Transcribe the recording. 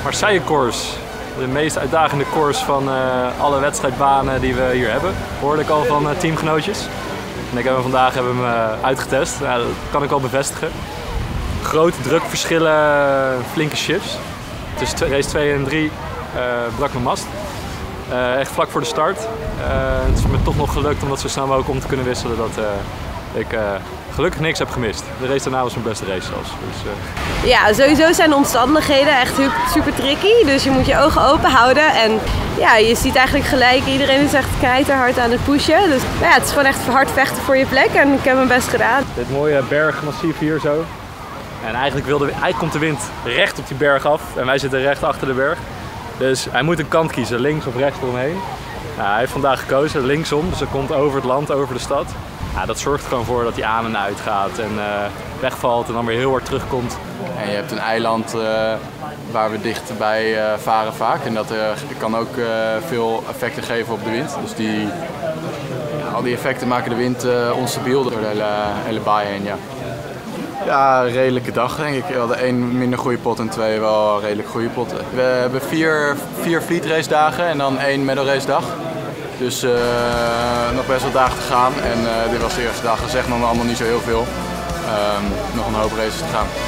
Marseille Course. De meest uitdagende course van alle wedstrijdbanen die we hier hebben. Hoorde ik al van teamgenootjes. En vandaag hebben we hem uitgetest. Ja, dat kan ik wel bevestigen. Grote drukverschillen, flinke shifts. Tussen race 2 en 3 brak mijn mast. Echt vlak voor de start. Het is me toch nog gelukt om dat zo snel mogelijk om te kunnen wisselen dat ik gelukkig niks heb gemist. De race daarna was mijn beste race zelfs. Dus, Ja, sowieso zijn de omstandigheden echt super tricky. Dus je moet je ogen open houden. En ja, je ziet eigenlijk gelijk, iedereen is echt keihard aan het pushen. Dus ja, het is gewoon echt hard vechten voor je plek en ik heb mijn best gedaan. Dit mooie bergmassief hier zo. En eigenlijk komt de wind recht op die berg af en wij zitten recht achter de berg. Dus hij moet een kant kiezen, links of rechts eromheen. Nou, hij heeft vandaag gekozen linksom, dus hij komt over het land, over de stad. Ja, dat zorgt er gewoon voor dat hij aan en uit gaat en wegvalt en dan weer heel hard terugkomt. En je hebt een eiland waar we dichterbij varen vaak en dat kan ook veel effecten geven op de wind. Dus al die effecten maken de wind onstabiel door de hele baai heen. Ja. Ja, een redelijke dag denk ik. We hadden 1 minder goede pot en 2 wel redelijk goede potten. We hebben 4 fleet race dagen en dan 1 medal race dag. Dus nog best wel dagen te gaan en dit was de eerste dag. Dat zegt nog allemaal niet zo heel veel. Nog een hoop races te gaan.